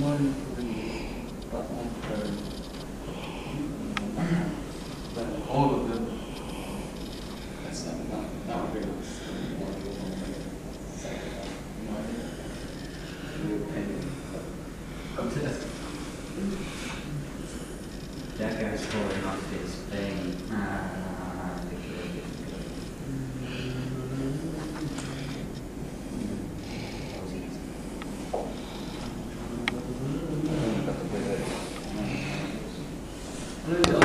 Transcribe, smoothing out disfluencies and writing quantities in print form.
one, three, but one third. But all of them, that's not very much. Come to this. That guy's holding on to his thing. Really